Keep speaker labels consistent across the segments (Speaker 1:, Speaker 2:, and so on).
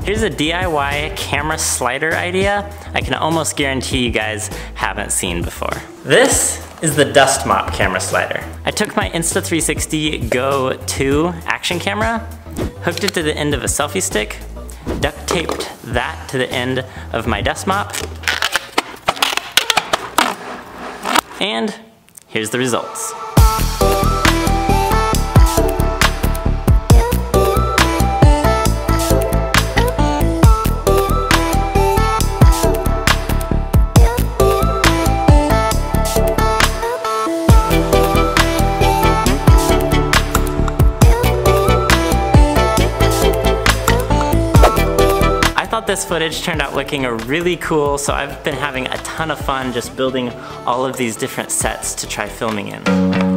Speaker 1: Here's a DIY camera slider idea I can almost guarantee you guys haven't seen before. This is the Dust Mop camera slider. I took my Insta360 Go 2 action camera, hooked it to the end of a selfie stick, duct taped that to the end of my dust mop, and here's the results. This footage turned out looking really cool, so I've been having a ton of fun just building all of these different sets to try filming in.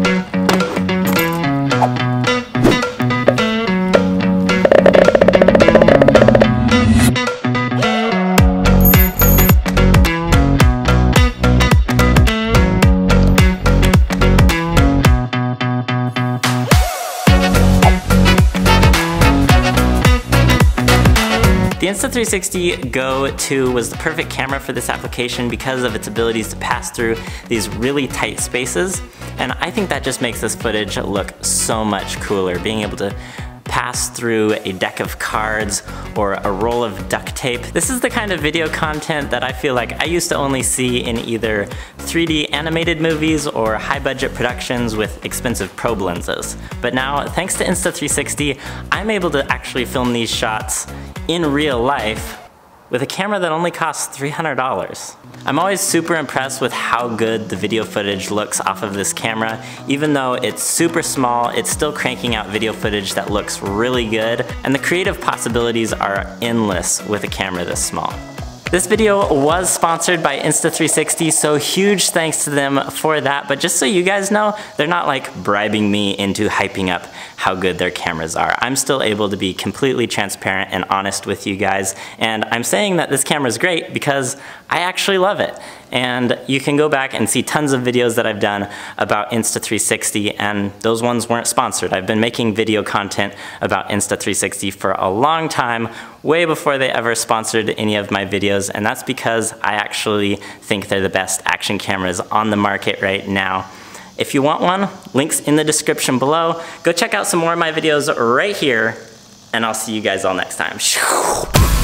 Speaker 1: The Insta360 Go 2 was the perfect camera for this application because of its abilities to pass through these really tight spaces, and I think that just makes this footage look so much cooler, being able to pass through a deck of cards or a roll of duct tape. This is the kind of video content that I feel like I used to only see in either 3D animated movies or high budget productions with expensive probe lenses. But now, thanks to Insta360, I'm able to actually film these shots in real life with a camera that only costs $300. I'm always super impressed with how good the video footage looks off of this camera. Even though it's super small, it's still cranking out video footage that looks really good, and the creative possibilities are endless with a camera this small. This video was sponsored by Insta360, so huge thanks to them for that. But just so you guys know, they're not like bribing me into hyping up how good their cameras are. I'm still able to be completely transparent and honest with you guys. And I'm saying that this camera is great because I actually love it. And you can go back and see tons of videos that I've done about Insta360, and those ones weren't sponsored. I've been making video content about Insta360 for a long time, way before they ever sponsored any of my videos, and that's because I actually think they're the best action cameras on the market right now. If you want one, links in the description below. Go check out some more of my videos right here, and I'll see you guys all next time.